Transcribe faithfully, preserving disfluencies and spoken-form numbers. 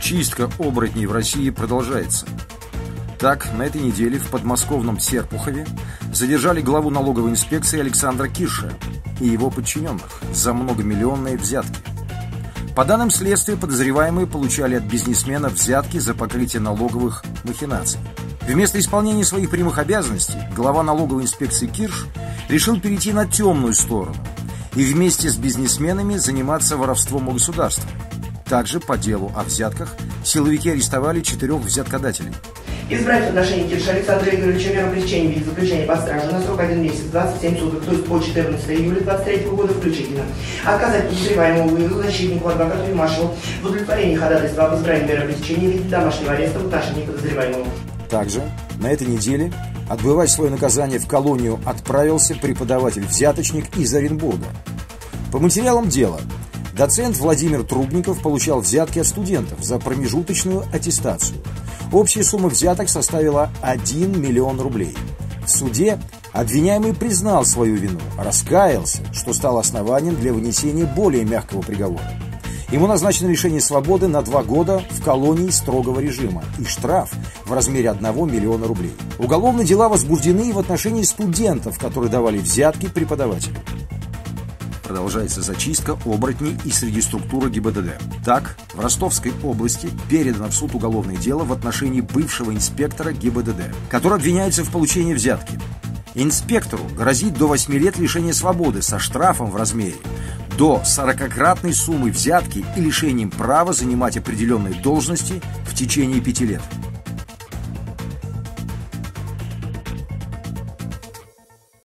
Чистка оборотней в России продолжается. Так, на этой неделе в подмосковном Серпухове задержали главу налоговой инспекции Александра Кирша и его подчиненных за многомиллионные взятки. По данным следствия, подозреваемые получали от бизнесменов взятки за покрытие налоговых махинаций. Вместо исполнения своих прямых обязанностей глава налоговой инспекции Кирш решил перейти на темную сторону и вместе с бизнесменами заниматься воровством у государства. Также по делу о взятках силовики арестовали четырех взяткодателей. Избрать в отношении Кирша Александра Игоревича меру пресечения в виде заключения под стражу на срок один месяц, двадцать семь суток, то есть по четырнадцатое июля двадцать третьего года включительно. Отказать подозреваемому выводу защитнику адвокату Юмашеву в удовлетворении ходатайства об избрании меры пресечения в виде домашнего ареста в отношении подозреваемого. Также на этой неделе отбывать свое наказание в колонию отправился преподаватель-взяточник из Оренбурга. По материалам дела, доцент Владимир Трубников получал взятки от студентов за промежуточную аттестацию. Общая сумма взяток составила один миллион рублей. В суде обвиняемый признал свою вину, раскаялся, что стало основанием для вынесения более мягкого приговора. Ему назначено лишение свободы на два года в колонии строгого режима и штраф в размере одного миллиона рублей. Уголовные дела возбуждены и в отношении студентов, которые давали взятки преподавателям. Продолжается зачистка оборотней и среди структуры ГИБДД. Так, в Ростовской области передано в суд уголовное дело в отношении бывшего инспектора ГИБДД, который обвиняется в получении взятки. Инспектору грозит до восьми лет лишения свободы со штрафом в размере до сорокакратной суммы взятки и лишением права занимать определенные должности в течение пяти лет.